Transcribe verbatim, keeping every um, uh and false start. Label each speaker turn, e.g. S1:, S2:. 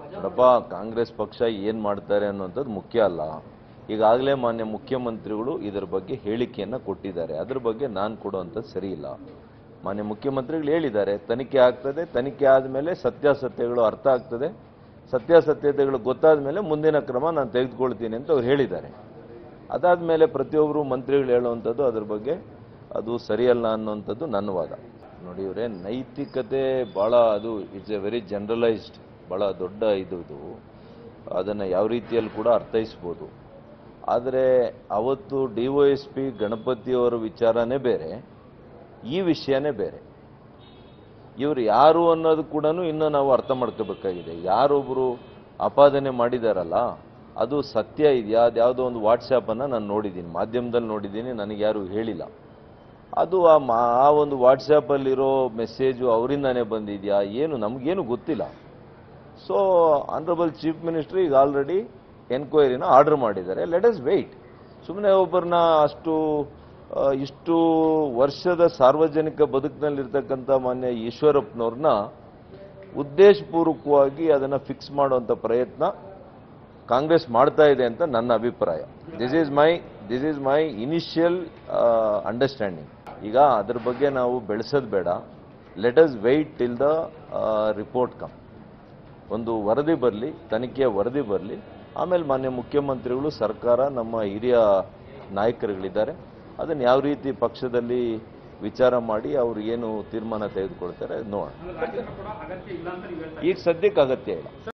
S1: ನೋಡಪ್ಪ, ಕಾಂಗ್ರೆಸ್ ಪಕ್ಷ ಏನು ಮಾಡ್ತಾರೆ ಅನ್ನೋಂಥದ್ದು ಮುಖ್ಯ ಅಲ್ಲ. ಈಗಾಗಲೇ ಮಾನ್ಯ ಮುಖ್ಯಮಂತ್ರಿಗಳು ಇದರ ಬಗ್ಗೆ ಹೇಳಿಕೆಯನ್ನು ಕೊಟ್ಟಿದ್ದಾರೆ. ಅದ್ರ ಬಗ್ಗೆ ನಾನು ಕೊಡುವಂಥದ್ದು ಸರಿ ಇಲ್ಲ. ಮಾನ್ಯ ಮುಖ್ಯಮಂತ್ರಿಗಳು ಹೇಳಿದ್ದಾರೆ, ತನಿಖೆ ಆಗ್ತದೆ, ತನಿಖೆ ಆದಮೇಲೆ ಸತ್ಯಾಸತ್ಯಗಳು ಅರ್ಥ ಆಗ್ತದೆ, ಸತ್ಯಾಸತ್ಯತೆಗಳು ಗೊತ್ತಾದ ಮೇಲೆ ಮುಂದಿನ ಕ್ರಮ ನಾನು ತೆಗೆದುಕೊಳ್ತೀನಿ ಅಂತ ಅವ್ರು ಹೇಳಿದ್ದಾರೆ. ಅದಾದ ಮೇಲೆ ಪ್ರತಿಯೊಬ್ಬರು ಮಂತ್ರಿಗಳು ಹೇಳುವಂಥದ್ದು ಅದ್ರ ಬಗ್ಗೆ ಅದು ಸರಿಯಲ್ಲ ಅನ್ನುವಂಥದ್ದು ನನ್ನ ವಾದ. ನೋಡಿ ಇವರೇ, ನೈತಿಕತೆ ಭಾಳ ಅದು ಇಟ್ಸ್ ಎ ವೆರಿ ಜನರಲೈಸ್ಡ್, ಭಾಳ ದೊಡ್ಡ ಇದು ಇದು ಅದನ್ನು ಯಾವ ರೀತಿಯಲ್ಲಿ ಕೂಡ ಅರ್ಥೈಸ್ಬೋದು. ಆದರೆ ಅವತ್ತು ಡಿ ಒ ಎಸ್ ಪಿ ಗಣಪತಿಯವರ ವಿಚಾರನೇ ಬೇರೆ, ಈ ವಿಷಯನೇ ಬೇರೆ. ಇವರು ಯಾರು ಅನ್ನೋದು ಕೂಡ ಇನ್ನೂ ನಾವು ಅರ್ಥ ಮಾಡ್ಕೋಬೇಕಾಗಿದೆ. ಯಾರೊಬ್ಬರು ಆಪಾದನೆ ಮಾಡಿದಾರಲ್ಲ, ಅದು ಸತ್ಯ ಇದೆಯಾ? ಅದು ಯಾವುದೋ ಒಂದು ವಾಟ್ಸ್ಯಾಪನ್ನು ನಾನು ನೋಡಿದ್ದೀನಿ, ಮಾಧ್ಯಮದಲ್ಲಿ ನೋಡಿದ್ದೀನಿ, ನನಗೆ ಯಾರು ಹೇಳಿಲ್ಲ. ಅದು ಆ ಮಾ ಆ ಒಂದು ವಾಟ್ಸ್ಯಾಪಲ್ಲಿರೋ ಮೆಸೇಜು ಅವರಿಂದಾನೇ ಬಂದಿದೆಯಾ ಏನು ನಮಗೇನು ಗೊತ್ತಿಲ್ಲ. ಸೊ ಆನರಬಲ್ ಚೀಫ್ ಮಿನಿಸ್ಟರ್ ಈಗ ಆಲ್ರೆಡಿ ಎನ್ಕ್ವೈರಿನ ಆರ್ಡರ್ ಮಾಡಿದ್ದಾರೆ. Let us wait. ಸುಮ್ಮನೆ ಒಬ್ಬರನ್ನ ಅಷ್ಟು ಇಷ್ಟು ವರ್ಷದ ಸಾರ್ವಜನಿಕ ಬದುಕಿನಲ್ಲಿರ್ತಕ್ಕಂಥ ಮಾನ್ಯ ಈಶ್ವರಪ್ಪನವ್ರನ್ನ ಉದ್ದೇಶಪೂರ್ವಕವಾಗಿ ಅದನ್ನು ಫಿಕ್ಸ್ ಮಾಡುವಂಥ ಪ್ರಯತ್ನ ಕಾಂಗ್ರೆಸ್ ಮಾಡ್ತಾ ಇದೆ ಅಂತ ನನ್ನ ಅಭಿಪ್ರಾಯ. This is my this is my initial understanding. ಈಗ ಅದ್ರ ಬಗ್ಗೆ ನಾವು ಬೆಳೆಸೋದು ಬೇಡ. Let us wait till the report come. ಒಂದು ವರದಿ ಬರಲಿ, ತನಿಖೆಯ ವರದಿ ಬರಲಿ, ಆಮೇಲೆ ಮಾನ್ಯ ಮುಖ್ಯಮಂತ್ರಿಗಳು, ಸರ್ಕಾರ, ನಮ್ಮ ಹಿರಿಯ ನಾಯಕರುಗಳಿದ್ದಾರೆ, ಅದನ್ನು ಯಾವ ರೀತಿ ಪಕ್ಷದಲ್ಲಿ ವಿಚಾರ ಮಾಡಿ ಅವರು ಏನು ತೀರ್ಮಾನ ತೆಗೆದುಕೊಳ್ತಾರೆ ನೋಡೋಣ. ಈಗ ಸದ್ಯಕ್ಕೆ ಅಗತ್ಯ ಇಲ್ಲ.